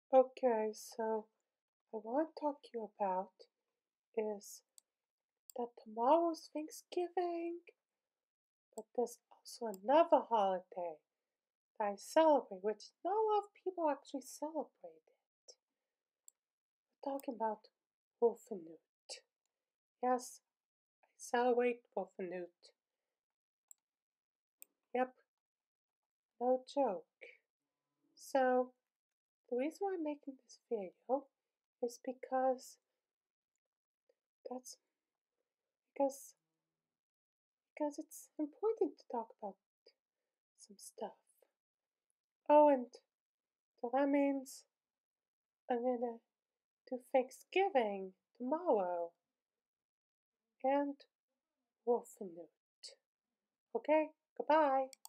Okay, so I want to talk to you about is that tomorrow's Thanksgiving, but there's also another holiday that I celebrate, which not a lot of people actually celebrate it. We're talking about Wolfenute. Yes, I celebrate Wolfenute. Yep, no joke. So, the reason why I'm making this video is that's because because it's important to talk about some stuff. Oh, and so that means I'm gonna do Thanksgiving tomorrow and Wolfenute. Okay, goodbye.